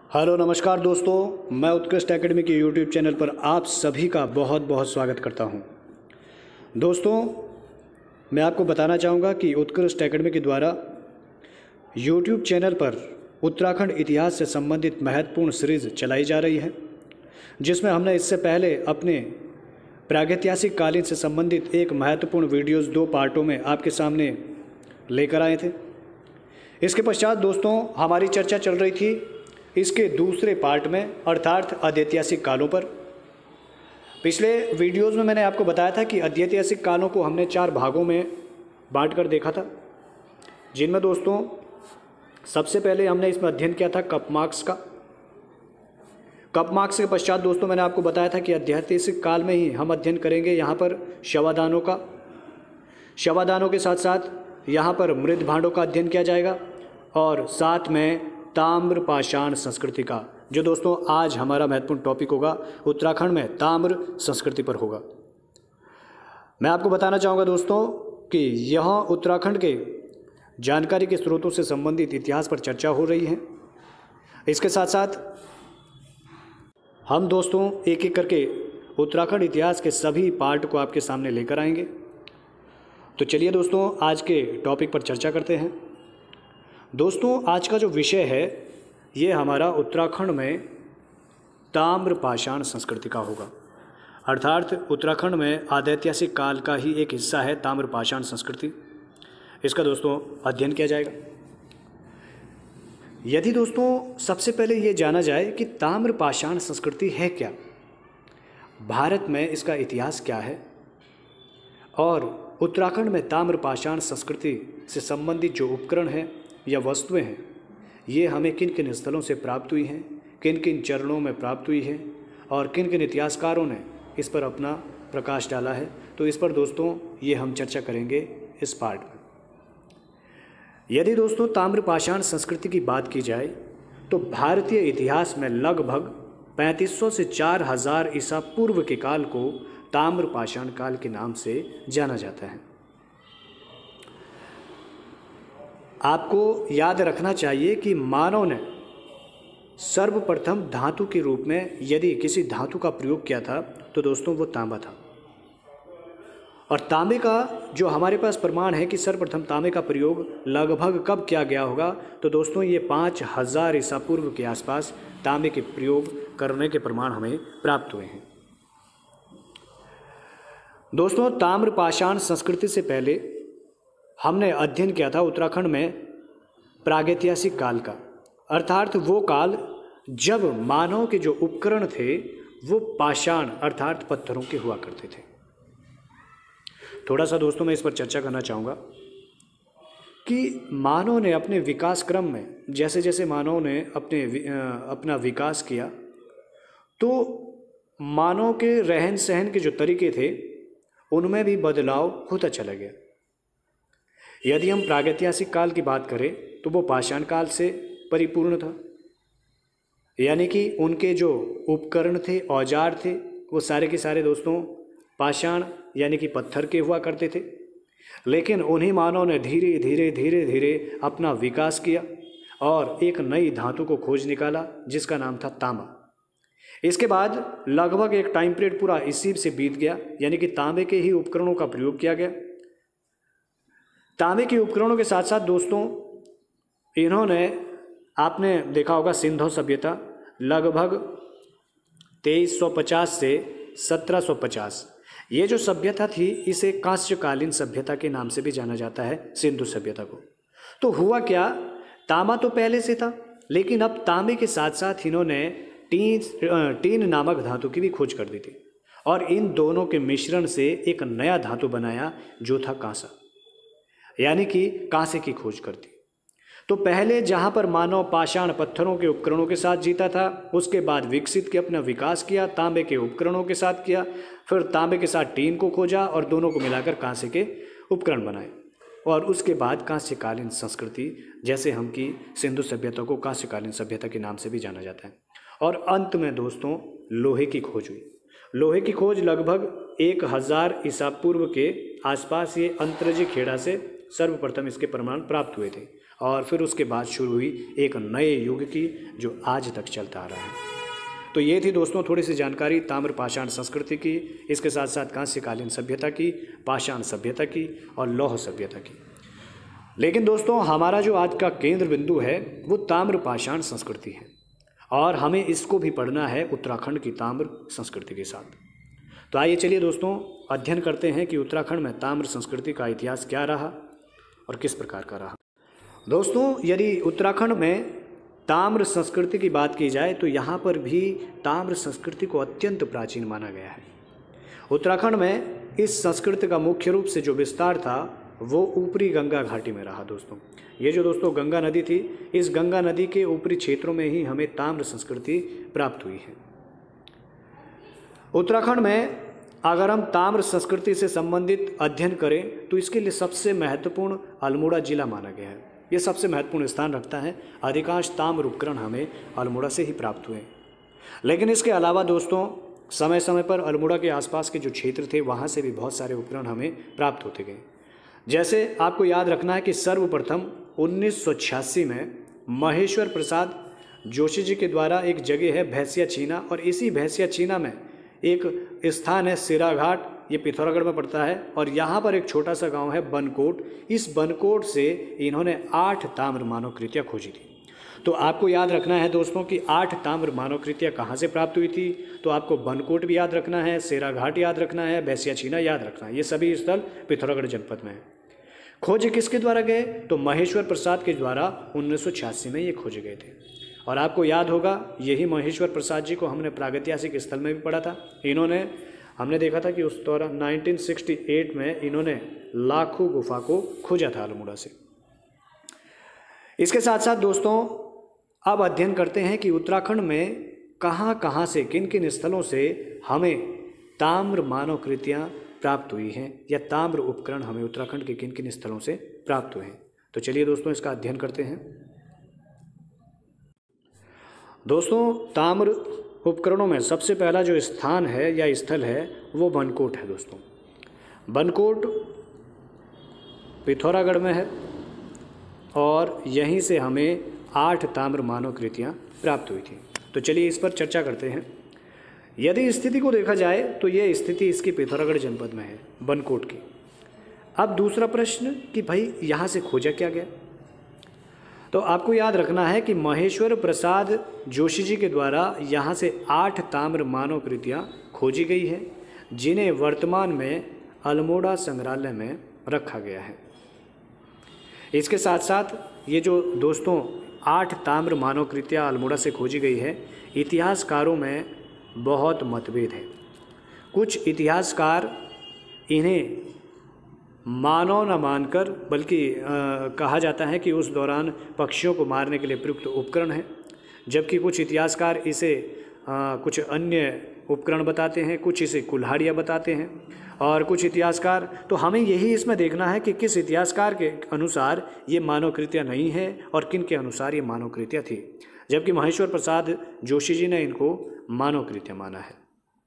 Hello नमस्कार दोस्तों, मैं उत्कृष्ट एकेडमी के यूट्यूब चैनल पर आप सभी का बहुत बहुत स्वागत करता हूं। दोस्तों, मैं आपको बताना चाहूँगा कि उत्कृष्ट एकेडमी के द्वारा यूट्यूब चैनल पर उत्तराखंड इतिहास से संबंधित महत्वपूर्ण सीरीज़ चलाई जा रही है, जिसमें हमने इससे पहले अपने प्रागैतिहासिक कालीन से संबंधित एक महत्वपूर्ण वीडियोज़ 2 पार्टों में आपके सामने लेकर आए थे। इसके पश्चात दोस्तों हमारी चर्चा चल रही थी इसके दूसरे पार्ट में, अर्थात अद्यैतिहासिक कालों पर। पिछले वीडियोस में मैंने आपको बताया था कि अद्यैतिहासिक कालों को हमने 4 भागों में बांटकर देखा था, जिनमें दोस्तों सबसे पहले हमने इसमें अध्ययन किया था कप मार्क्स का। कप मार्क्स के पश्चात दोस्तों मैंने आपको बताया था कि अद्यैतिहासिक काल में ही हम अध्ययन करेंगे यहाँ पर शवादानों का। शवादानों के साथ साथ यहाँ पर मृद भांडों का अध्ययन किया जाएगा और साथ में ताम्र पाषाण संस्कृति का, जो दोस्तों आज हमारा महत्वपूर्ण टॉपिक होगा, उत्तराखंड में ताम्र संस्कृति पर होगा। मैं आपको बताना चाहूँगा दोस्तों कि यहाँ उत्तराखंड के जानकारी के स्रोतों से संबंधित इतिहास पर चर्चा हो रही है। इसके साथ साथ हम दोस्तों एक एक करके उत्तराखंड इतिहास के सभी पार्ट को आपके सामने लेकर आएंगे। तो चलिए दोस्तों आज के टॉपिक पर चर्चा करते हैं। दोस्तों आज का जो विषय है ये हमारा उत्तराखंड में ताम्र पाषाण संस्कृति का होगा, अर्थात उत्तराखंड में आद्यैतिहासिक काल का ही एक हिस्सा है ताम्र पाषाण संस्कृति। इसका दोस्तों अध्ययन किया जाएगा। यदि दोस्तों सबसे पहले ये जाना जाए कि ताम्र पाषाण संस्कृति है क्या, भारत में इसका इतिहास क्या है और उत्तराखंड में ताम्र पाषाण संस्कृति से संबंधित जो उपकरण हैं या वस्तुएं हैं ये हमें किन किन स्थलों से प्राप्त हुई हैं, किन किन चरणों में प्राप्त हुई है और किन किन इतिहासकारों ने इस पर अपना प्रकाश डाला है, तो इस पर दोस्तों ये हम चर्चा करेंगे इस पार्ट में। यदि दोस्तों ताम्र पाषाण संस्कृति की बात की जाए तो भारतीय इतिहास में लगभग 3500 से 4000 ईसा पूर्व के काल को ताम्र पाषाण काल के नाम से जाना जाता है। आपको याद रखना चाहिए कि मानव ने सर्वप्रथम धातु के रूप में यदि किसी धातु का प्रयोग किया था तो दोस्तों वो तांबा था। और तांबे का जो हमारे पास प्रमाण है कि सर्वप्रथम तांबे का प्रयोग लगभग कब किया गया होगा, तो दोस्तों ये 5000 ईसा पूर्व के आसपास तांबे के प्रयोग करने के प्रमाण हमें प्राप्त हुए हैं। दोस्तों ताम्र पाषाण संस्कृति से पहले हमने अध्ययन किया था उत्तराखंड में प्रागैतिहासिक काल का, अर्थात वो काल जब मानव के जो उपकरण थे वो पाषाण अर्थात पत्थरों के हुआ करते थे। थोड़ा सा दोस्तों मैं इस पर चर्चा करना चाहूँगा कि मानव ने अपने विकास क्रम में जैसे जैसे मानव ने अपना विकास किया तो मानव के रहन सहन के जो तरीके थे उनमें भी बदलाव होता चला गया। यदि हम प्रागैतिहासिक काल की बात करें तो वो पाषाण काल से परिपूर्ण था, यानी कि उनके जो उपकरण थे, औजार थे, वो सारे के सारे दोस्तों पाषाण यानी कि पत्थर के हुआ करते थे। लेकिन उन्हीं मानव ने धीरे धीरे अपना विकास किया और एक नई धातु को खोज निकाला जिसका नाम था तांबा। इसके बाद लगभग एक टाइम पीरियड पूरा इसी से बीत गया, यानी कि तांबे के ही उपकरणों का प्रयोग किया गया। तांबे के उपकरणों के साथ साथ दोस्तों इन्होंने, आपने देखा होगा सिंधु सभ्यता लगभग 2350 से 1750, ये जो सभ्यता थी इसे कांस्यकालीन सभ्यता के नाम से भी जाना जाता है, सिंधु सभ्यता को। तो हुआ क्या, तांबा तो पहले से था, लेकिन अब तांबे के साथ साथ इन्होंने टीन नामक धातु की भी खोज कर दी थी और इन दोनों के मिश्रण से एक नया धातु बनाया जो था कांसा, यानी कि कांसे की खोज कर दी। तो पहले जहाँ पर मानव पाषाण पत्थरों के उपकरणों के साथ जीता था, उसके बाद विकसित के अपना विकास किया, तांबे के उपकरणों के साथ किया, फिर तांबे के साथ टीन को खोजा और दोनों को मिलाकर कांसे के उपकरण बनाए और उसके बाद कांस्यकालीन संस्कृति, जैसे हम की सिंधु सभ्यता को कांस्यकालीन सभ्यता के नाम से भी जाना जाता है। और अंत में दोस्तों लोहे की खोज हुई। लोहे की खोज लगभग 1000 ईसा पूर्व के आसपास ये अंतरजी खेड़ा से सर्वप्रथम इसके प्रमाण प्राप्त हुए थे और फिर उसके बाद शुरू हुई एक नए युग की जो आज तक चलता आ रहा है। तो ये थी दोस्तों थोड़ी सी जानकारी ताम्र पाषाण संस्कृति की, इसके साथ साथ कांस्यकालीन सभ्यता की, पाषाण सभ्यता की और लौह सभ्यता की। लेकिन दोस्तों हमारा जो आज का केंद्र बिंदु है वो ताम्र पाषाण संस्कृति है और हमें इसको भी पढ़ना है उत्तराखंड की ताम्र संस्कृति के साथ। तो आइए चलिए दोस्तों अध्ययन करते हैं कि उत्तराखंड में ताम्र संस्कृति का इतिहास क्या रहा और किस प्रकार का रहा। दोस्तों यदि उत्तराखंड में ताम्र संस्कृति की बात की जाए तो यहाँ पर भी ताम्र संस्कृति को अत्यंत प्राचीन माना गया है। उत्तराखंड में इस संस्कृति का मुख्य रूप से जो विस्तार था वो ऊपरी गंगा घाटी में रहा। दोस्तों ये जो दोस्तों गंगा नदी थी, इस गंगा नदी के ऊपरी क्षेत्रों में ही हमें ताम्र संस्कृति प्राप्त हुई है। उत्तराखंड में अगर हम ताम्र संस्कृति से संबंधित अध्ययन करें तो इसके लिए सबसे महत्वपूर्ण अल्मोड़ा जिला माना गया है। ये सबसे महत्वपूर्ण स्थान रखता है। अधिकांश ताम्र उपकरण हमें अल्मोड़ा से ही प्राप्त हुए। लेकिन इसके अलावा दोस्तों समय समय पर अल्मोड़ा के आसपास के जो क्षेत्र थे वहाँ से भी बहुत सारे उपकरण हमें प्राप्त होते गए। जैसे आपको याद रखना है कि सर्वप्रथम 1986 में महेश्वर प्रसाद जोशी जी के द्वारा एक जगह है भैंसिया छीना, और इसी भैंसिया छीना में एक स्थान है सिराघाट, ये पिथौरागढ़ में पड़ता है, और यहाँ पर एक छोटा सा गांव है बनकोट। इस बनकोट से इन्होंने 8 ताम्र मानवकृतियाँ खोजी थी। तो आपको याद रखना है दोस्तों कि 8 ताम्र मानवकृतियाँ कहाँ से प्राप्त हुई थी। तो आपको बनकोट भी याद रखना है, सिराघाट याद रखना है, भैंसिया छीना याद रखना है। ये सभी स्थल पिथौरागढ़ जनपद में है। खोजे किसके द्वारा गए तो महेश्वर प्रसाद के द्वारा 1986 में ये खोजे गए थे। और आपको याद होगा यही महेश्वर प्रसाद जी को हमने प्रागैतिहासिक स्थल में भी पढ़ा था। हमने देखा था कि उस दौरान 1968 में इन्होंने लाखों गुफा को खोजा था अल्मोड़ा से। इसके साथ साथ दोस्तों अब अध्ययन करते हैं कि उत्तराखंड में कहाँ कहाँ से किन किन स्थलों से हमें ताम्र मानवकृतियाँ प्राप्त हुई हैं या ताम्र उपकरण हमें उत्तराखंड के किन किन स्थलों से प्राप्त हुए हैं। तो चलिए दोस्तों इसका अध्ययन करते हैं। दोस्तों ताम्र उपकरणों में सबसे पहला जो स्थान है या स्थल है वो बनकोट है। दोस्तों बनकोट पिथौरागढ़ में है और यहीं से हमें 8 ताम्र मानवकृतियाँ प्राप्त हुई थी। तो चलिए इस पर चर्चा करते हैं। यदि स्थिति को देखा जाए तो ये स्थिति इसकी पिथौरागढ़ जनपद में है, बनकोट की। अब दूसरा प्रश्न कि भाई यहाँ से खोजा क्या गया। तो आपको याद रखना है कि महेश्वर प्रसाद जोशी जी के द्वारा यहाँ से 8 ताम्र मानवकृतियाँ खोजी गई है, जिन्हें वर्तमान में अल्मोड़ा संग्रहालय में रखा गया है। इसके साथ साथ ये जो दोस्तों 8 ताम्र मानवकृतियाँ अल्मोड़ा से खोजी गई है, इतिहासकारों में बहुत मतभेद है। कुछ इतिहासकार इन्हें मानव न मानकर बल्कि कहा जाता है कि उस दौरान पक्षियों को मारने के लिए प्रयुक्त उपकरण है, जबकि कुछ इतिहासकार इसे कुछ अन्य उपकरण बताते हैं, कुछ इसे कुल्हाड़ियाँ बताते हैं और कुछ इतिहासकार। तो हमें यही इसमें देखना है कि किस इतिहासकार के अनुसार ये मानवकृतियाँ नहीं है और किन के अनुसार ये मानवकृतियाँ थी, जबकि महेश्वर प्रसाद जोशी जी ने इनको मानवकृतियाँ माना है।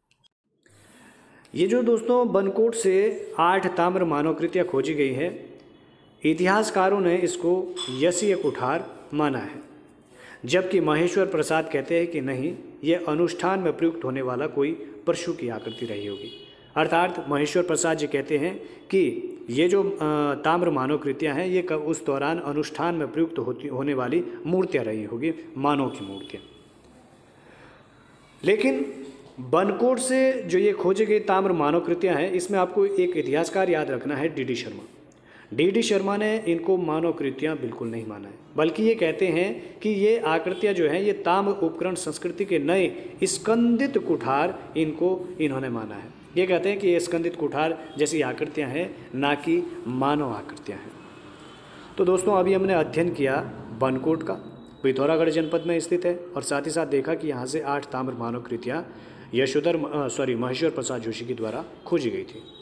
ये जो दोस्तों बनकोट से 8 ताम्र मानवकृतियाँ खोजी गई है, इतिहासकारों ने इसको यसीय कुठार माना है, जबकि महेश्वर प्रसाद कहते हैं कि नहीं, ये अनुष्ठान में प्रयुक्त होने वाला कोई परशु की आकृति रही होगी। अर्थात महेश्वर प्रसाद जी कहते हैं कि ये जो ताम्र मानवकृतियाँ हैं ये उस दौरान अनुष्ठान में प्रयुक्त होने वाली मूर्तियाँ रही होगी, मानव की मूर्तियाँ। लेकिन बनकोट से जो ये खोजे गए ताम्र मानवकृतियाँ हैं, इसमें आपको एक इतिहासकार याद रखना है, डी.डी. शर्मा। डी.डी. शर्मा ने इनको मानवकृतियाँ बिल्कुल नहीं माना है, बल्कि ये कहते हैं कि ये आकृतियाँ जो हैं ये ताम्र उपकरण संस्कृति के नए स्कंदित कुठार इन्होंने माना है। ये कहते हैं कि ये स्कंदित कुठार जैसी आकृतियाँ हैं, ना कि मानव आकृतियाँ हैं। तो दोस्तों अभी हमने अध्ययन किया बनकोट का, पिथौरागढ़ जनपद में स्थित है, और साथ ही साथ देखा कि यहाँ से 8 ताम्र मानवकृतियाँ महेश्वर प्रसाद जोशी के द्वारा खोजी गई थी।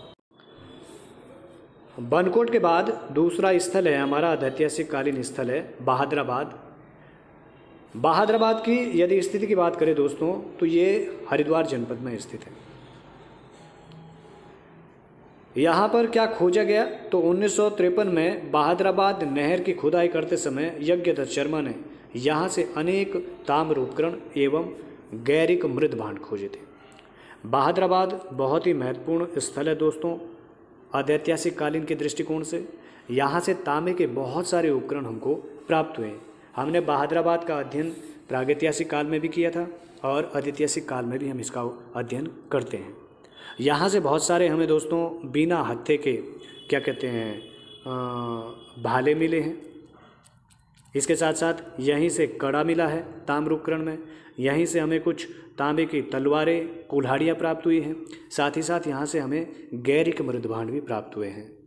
बनकोट के बाद दूसरा स्थल है हमारा ऐतिहासिक कालीन स्थल है बहादराबाद। बहादराबाद की यदि स्थिति की बात करें दोस्तों तो ये हरिद्वार जनपद में स्थित है। यहाँ पर क्या खोजा गया, तो 1953 में बहादुराबाद नहर की खुदाई करते समय यज्ञदत्त शर्मा ने यहाँ से अनेक ताम्र उपकरण एवं गैरिक मृद भांड खोजे थे। बहादुराबाद बहुत ही महत्वपूर्ण स्थल है दोस्तों अदैतिहासिक कालीन के दृष्टिकोण से। यहाँ से तांबे के बहुत सारे उपकरण हमको प्राप्त हुए हैं। हमने बहादुराबाद का अध्ययन प्रागैतिहासिक काल में भी किया था और अदैतिहासिक काल में भी हम इसका अध्ययन करते हैं। यहाँ से बहुत सारे हमें दोस्तों बिना हत्थे के क्या कहते हैं भाले मिले हैं। इसके साथ साथ यहीं से कड़ा मिला है ताम्र उपकरण में। यहीं से हमें कुछ तांबे की तलवारें कुल्हाड़ियाँ प्राप्त हुई हैं। साथ ही साथ यहाँ से हमें गैरिक मृद भांड भी प्राप्त हुए हैं।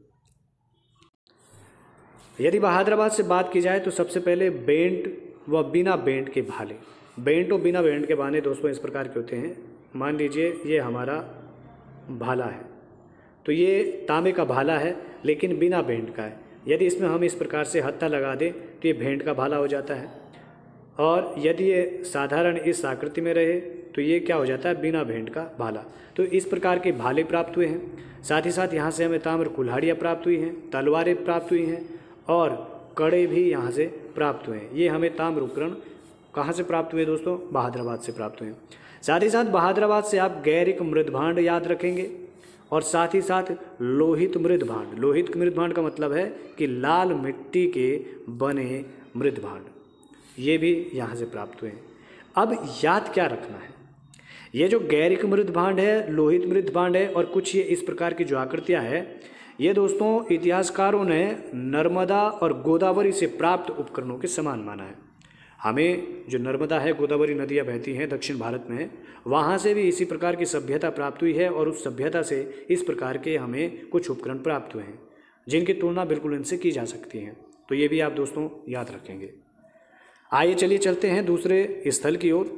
यदि बहादुराबाद से बात की जाए तो सबसे पहले बेंट व बिना बेंट के भाले। बेंट और बिना बेंट के भाले दोस्तों इस प्रकार के होते हैं। मान लीजिए ये हमारा भाला है, तो ये तांबे का भाला है लेकिन बिना बेंट का है। यदि इसमें हम इस प्रकार से हत्था लगा दें तो ये भेंट का भाला हो जाता है। और यदि ये साधारण इस आकृति में रहे तो ये क्या हो जाता है, बिना भेंट का भाला। तो इस प्रकार के भाले प्राप्त हुए हैं। साथ ही साथ यहाँ से हमें ताम्र कुल्हाड़ियाँ प्राप्त हुई हैं, तलवारें प्राप्त हुई हैं और कड़े भी यहाँ से प्राप्त हुए हैं। ये हमें ताम्र उपकरण कहाँ से प्राप्त हुए दोस्तों, बहादुराबाद से प्राप्त हुए। साथ ही साथ बहादुराबाद से आप गैरिक मृद भांड याद रखेंगे और साथ ही साथ लोहित मृद भांड। लोहित मृद भांड का मतलब है कि लाल मिट्टी के बने मृद भांड, ये भी यहाँ से प्राप्त हुए हैं। अब याद क्या रखना है, ये जो गैरिक मृद भांड है, लोहित मृद भांड है और कुछ ये इस प्रकार की जो आकृतियाँ हैं, ये दोस्तों इतिहासकारों ने नर्मदा और गोदावरी से प्राप्त उपकरणों के समान माना है। हमें जो नर्मदा है, गोदावरी नदियाँ बहती हैं दक्षिण भारत में, वहाँ से भी इसी प्रकार की सभ्यता प्राप्त हुई है और उस सभ्यता से इस प्रकार के हमें कुछ उपकरण प्राप्त हुए हैं जिनकी तुलना बिल्कुल इनसे की जा सकती है। तो ये भी आप दोस्तों याद रखेंगे। आइए चलिए चलते हैं दूसरे स्थल की ओर।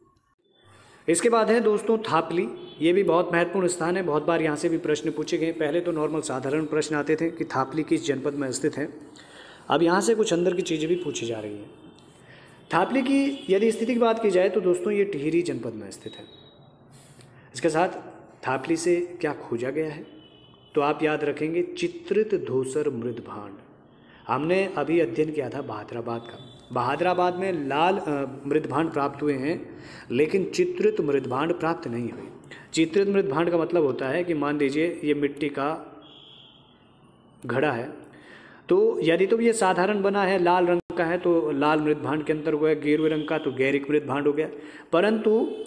इसके बाद है दोस्तों थापली। ये भी बहुत महत्वपूर्ण स्थान है। बहुत बार यहाँ से भी प्रश्न पूछे गए। पहले तो नॉर्मल साधारण प्रश्न आते थे कि थापली किस जनपद में स्थित है। अब यहाँ से कुछ अंदर की चीज़ें भी पूछी जा रही हैं। थापली की यदि स्थिति की बात की जाए तो दोस्तों ये टिहरी जनपद में स्थित है। इसके साथ थापली से क्या खोजा गया है, तो आप याद रखेंगे चित्रित धूसर मृद भांड। हमने अभी अध्ययन किया था बहादुराबाद का। बहादुराबाद में लाल मृद भांड प्राप्त हुए हैं लेकिन चित्रित मृद भांड प्राप्त नहीं हुए। चित्रित मृद भांड का मतलब होता है कि मान लीजिए ये मिट्टी का घड़ा है, तो यदि तो ये साधारण बना है, लाल रंग का है, तो लाल मृद भांड के अंतर हो गया। गेरुए रंग का तो गैरिक मृद भांड हो गया। परंतु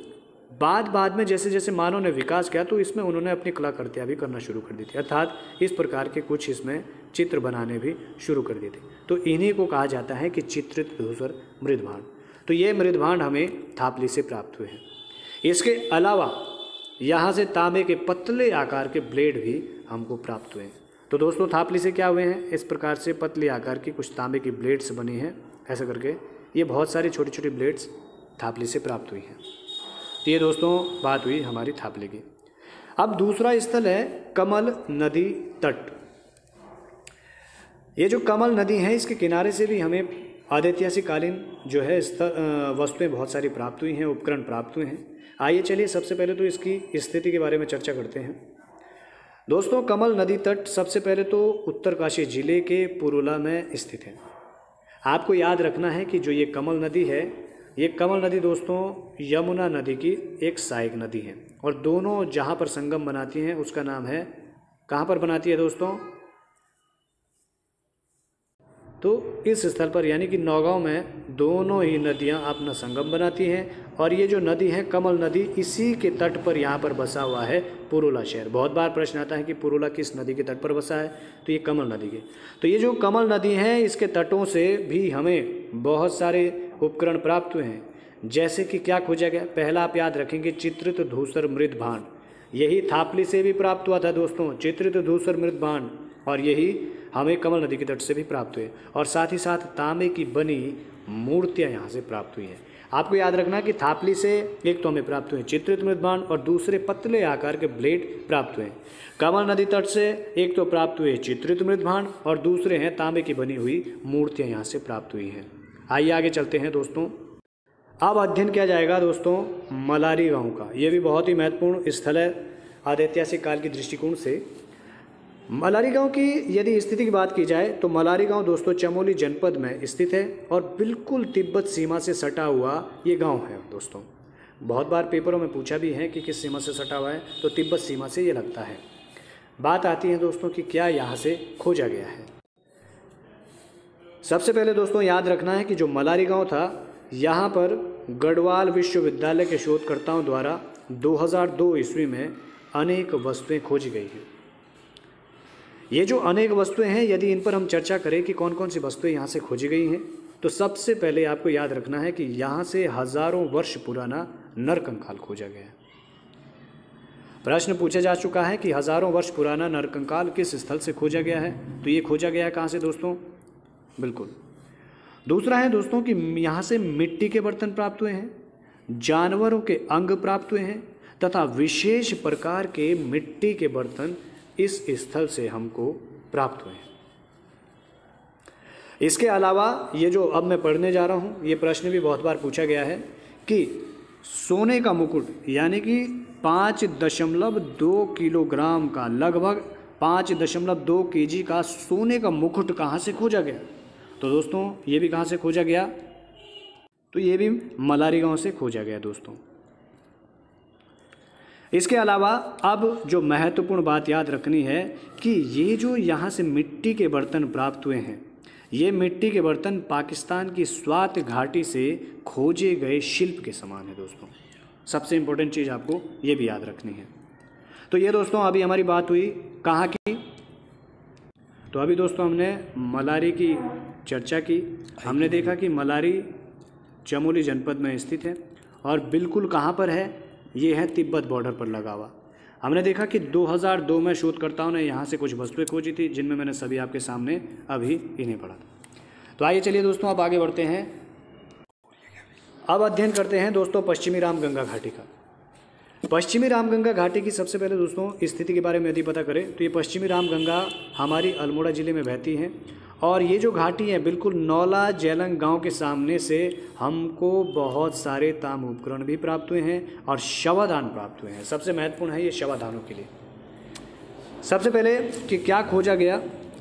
बाद में जैसे जैसे मानव ने विकास किया तो इसमें उन्होंने अपनी कलाकृतियाँ भी करना शुरू कर दी थी, अर्थात इस प्रकार के कुछ इसमें चित्र बनाने भी शुरू कर दिए थे। तो इन्हीं को कहा जाता है कि चित्रित धूसर मृद भांड। तो ये मृद भांड हमें थापली से प्राप्त हुए हैं। इसके अलावा यहाँ से तांबे के पतले आकार के ब्लेड भी हमको प्राप्त हुए हैं। तो दोस्तों थापली से क्या हुए हैं, इस प्रकार से पतले आकार की कुछ तांबे की ब्लेड्स बनी हैं। ऐसा करके ये बहुत सारी छोटी छोटी ब्लेड्स थापली से प्राप्त हुई हैं। तो ये दोस्तों बात हुई हमारी थापली की। अब दूसरा स्थल है कमल नदी तट। ये जो कमल नदी है इसके किनारे से भी हमें आदैतिहासिक कालीन जो है वस्तुएं बहुत सारी प्राप्त हुई हैं, उपकरण प्राप्त हुए हैं। आइए चलिए सबसे पहले तो इसकी स्थिति के बारे में चर्चा करते हैं। दोस्तों कमल नदी तट सबसे पहले तो उत्तरकाशी जिले के पुरुला में स्थित है। आपको याद रखना है कि जो ये कमल नदी है, ये कमल नदी दोस्तों यमुना नदी की एक सहायक नदी है और दोनों जहाँ पर संगम बनाती हैं उसका नाम है, कहाँ पर बनाती है दोस्तों, तो इस स्थल पर यानी कि नौगांव में दोनों ही नदियाँ अपना संगम बनाती हैं। और ये जो नदी है कमल नदी, इसी के तट पर यहाँ पर बसा हुआ है पुरुला शहर। बहुत बार प्रश्न आता है कि पुरुला किस नदी के तट पर बसा है, तो ये कमल नदी के। तो ये जो कमल नदी है इसके तटों से भी हमें बहुत सारे उपकरण प्राप्त हुए हैं। जैसे कि क्या खोजा गया, पहला आप याद रखेंगे चित्रित धूसर मृद भांड। यही थापली से भी प्राप्त हुआ था दोस्तों, चित्रित धूसर मृद भांड, और यही हमें कमल नदी के तट से भी प्राप्त हुए। और साथ ही साथ तांबे की बनी मूर्तियाँ यहाँ से प्राप्त हुई हैं। आपको याद रखना कि थापली से एक तो हमें प्राप्त हुए चित्रित मृद भांड और दूसरे पतले आकार के ब्लेड प्राप्त हुए। कमल नदी तट से एक तो प्राप्त हुए चित्रित मृद भांड और दूसरे हैं तांबे की बनी हुई मूर्तियाँ यहाँ से प्राप्त हुई हैं। आइए आगे चलते हैं दोस्तों। अब अध्ययन किया जाएगा दोस्तों मलारी गांव का। ये भी बहुत ही महत्वपूर्ण स्थल है आदैतिहासिक काल के दृष्टिकोण से। मलारी गांव की यदि स्थिति की बात की जाए तो मलारी गांव दोस्तों चमोली जनपद में स्थित है और बिल्कुल तिब्बत सीमा से सटा हुआ ये गांव है दोस्तों। बहुत बार पेपरों में पूछा भी है कि किस सीमा से सटा हुआ है, तो तिब्बत सीमा से ये लगता है। बात आती है दोस्तों कि क्या यहाँ से खोजा गया है। सबसे पहले दोस्तों याद रखना है कि जो मलारी गांव था, यहाँ पर गढ़वाल विश्वविद्यालय के शोधकर्ताओं द्वारा 2002 ईस्वी में अनेक वस्तुएं खोजी गई हैं। ये जो अनेक वस्तुएं हैं, यदि इन पर हम चर्चा करें कि कौन कौन सी वस्तुएं यहाँ से खोजी गई हैं, तो सबसे पहले आपको याद रखना है कि यहाँ से हजारों वर्ष पुराना नरकंकाल खोजा गया है। प्रश्न पूछा जा चुका है कि हजारों वर्ष पुराना नरकंकाल किस स्थल से खोजा गया है, तो ये खोजा गया है कहाँ से दोस्तों? बिल्कुल। दूसरा है दोस्तों कि यहाँ से मिट्टी के बर्तन प्राप्त हुए हैं, जानवरों के अंग प्राप्त हुए हैं तथा विशेष प्रकार के मिट्टी के बर्तन इस स्थल से हमको प्राप्त हुए हैं। इसके अलावा ये जो अब मैं पढ़ने जा रहा हूँ, ये प्रश्न भी बहुत बार पूछा गया है कि सोने का मुकुट यानी कि 5.2 किलोग्राम का, लगभग 5.2 केजी का सोने का मुकुट कहाँ से खोजा गया? तो दोस्तों ये भी कहाँ से खोजा गया? तो ये भी मलारी गांव से खोजा गया दोस्तों। इसके अलावा अब जो महत्वपूर्ण बात याद रखनी है कि ये जो यहाँ से मिट्टी के बर्तन प्राप्त हुए हैं, ये मिट्टी के बर्तन पाकिस्तान की स्वात घाटी से खोजे गए शिल्प के समान है दोस्तों। सबसे इम्पोर्टेंट चीज़ आपको ये भी याद रखनी है। तो ये दोस्तों अभी हमारी बात हुई कहाँ की? तो अभी दोस्तों हमने मलारी की चर्चा की। हमने देखा कि मलारी चमोली जनपद में स्थित है और बिल्कुल कहाँ पर है? ये है तिब्बत बॉर्डर पर लगा हुआ। हमने देखा कि 2002 में शोधकर्ताओं ने यहाँ से कुछ वस्तुएं खोजी थी, जिनमें मैंने सभी आपके सामने अभी इन्हें पढ़ा था। तो आइए चलिए दोस्तों अब आगे बढ़ते हैं। अब अध्ययन करते हैं दोस्तों पश्चिमी रामगंगा घाटी का। पश्चिमी रामगंगा घाटी की सबसे पहले दोस्तों स्थिति के बारे में यदि पता करें तो ये पश्चिमी रामगंगा हमारी अल्मोड़ा ज़िले में बहती है और ये जो घाटी है बिल्कुल नौला जेलंग गांव के सामने से हमको बहुत सारे ताम उपकरण भी प्राप्त हुए हैं और शवाधान प्राप्त हुए हैं। सबसे महत्वपूर्ण है ये शवाधानों के लिए। सबसे पहले कि क्या खोजा गया?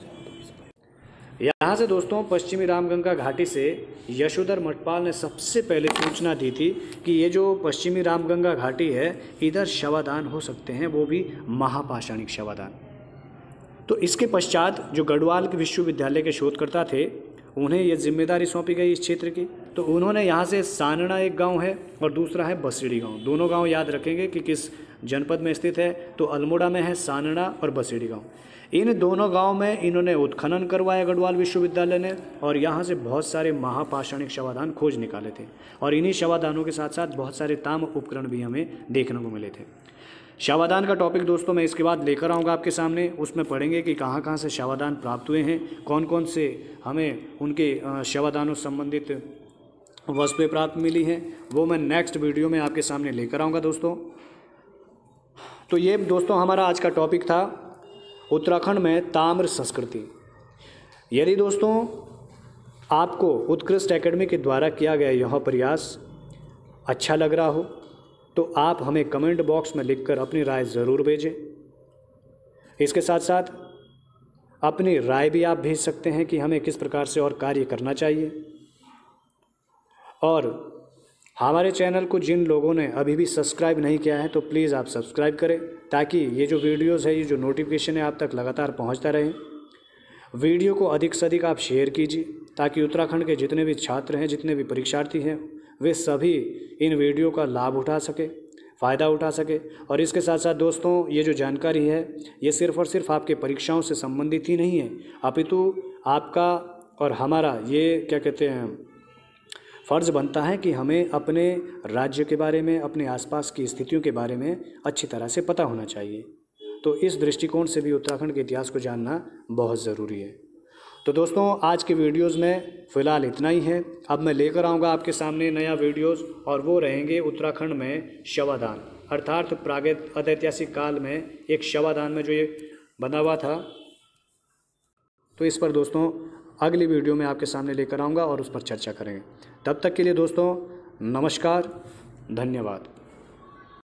यहाँ से दोस्तों पश्चिमी रामगंगा घाटी से यशोधर मठपाल ने सबसे पहले सूचना दी थी कि ये जो पश्चिमी रामगंगा घाटी है, इधर शवाधान हो सकते हैं, वो भी महापाषाणिक शवाधान। तो इसके पश्चात जो गढ़वाल के विश्वविद्यालय के शोधकर्ता थे, उन्हें ये जिम्मेदारी सौंपी गई इस क्षेत्र की। तो उन्होंने यहाँ से सानड़ा एक गांव है और दूसरा है बसेड़ी गांव। दोनों गांव याद रखेंगे कि किस जनपद में स्थित है, तो अल्मोड़ा में है सानड़ा और बसेड़ी गांव। इन दोनों गांव में इन्होंने उत्खनन करवाया गढ़वाल विश्वविद्यालय ने और यहाँ से बहुत सारे महापाषाणिक शवाधान खोज निकाले थे और इन्हीं शवाधानों के साथ साथ बहुत सारे ताम उपकरण भी हमें देखने को मिले थे। शवाधान का टॉपिक दोस्तों मैं इसके बाद लेकर आऊँगा आपके सामने। उसमें पढ़ेंगे कि कहाँ कहाँ से शवाधान प्राप्त हुए हैं, कौन कौन से हमें उनके शवाधानों संबंधित वस्तुएं प्राप्त मिली हैं, वो मैं नेक्स्ट वीडियो में आपके सामने लेकर आऊँगा दोस्तों। तो ये दोस्तों हमारा आज का टॉपिक था उत्तराखंड में ताम्र संस्कृति। यदि दोस्तों आपको उत्कृष्ट एकेडमी के द्वारा किया गया यह प्रयास अच्छा लग रहा हो तो आप हमें कमेंट बॉक्स में लिखकर अपनी राय ज़रूर भेजें। इसके साथ साथ अपनी राय भी आप भेज सकते हैं कि हमें किस प्रकार से और कार्य करना चाहिए। और हमारे चैनल को जिन लोगों ने अभी भी सब्सक्राइब नहीं किया है तो प्लीज़ आप सब्सक्राइब करें, ताकि ये जो वीडियोज़ है, ये जो नोटिफिकेशन है आप तक लगातार पहुंचता रहे। वीडियो को अधिक से अधिक आप शेयर कीजिए ताकि उत्तराखंड के जितने भी छात्र हैं, जितने भी परीक्षार्थी हैं, वे सभी इन वीडियो का लाभ उठा सके, फ़ायदा उठा सके। और इसके साथ साथ दोस्तों ये जो जानकारी है ये सिर्फ़ और सिर्फ आपके परीक्षाओं से संबंधित ही नहीं है, अपितु आपका और हमारा ये क्या कहते हैं फ़र्ज़ बनता है कि हमें अपने राज्य के बारे में, अपने आसपास की स्थितियों के बारे में अच्छी तरह से पता होना चाहिए। तो इस दृष्टिकोण से भी उत्तराखंड के इतिहास को जानना बहुत ज़रूरी है। तो दोस्तों आज के वीडियोज़ में फ़िलहाल इतना ही है। अब मैं लेकर आऊँगा आपके सामने नया वीडियोज़ और वो रहेंगे उत्तराखंड में शवाधान, अर्थात प्रागैतिहासिक काल में एक शवाधान में जो ये बना हुआ था। तो इस पर दोस्तों अगली वीडियो में आपके सामने लेकर आऊँगा और उस पर चर्चा करेंगे। तब तक के लिए दोस्तों नमस्कार, धन्यवाद।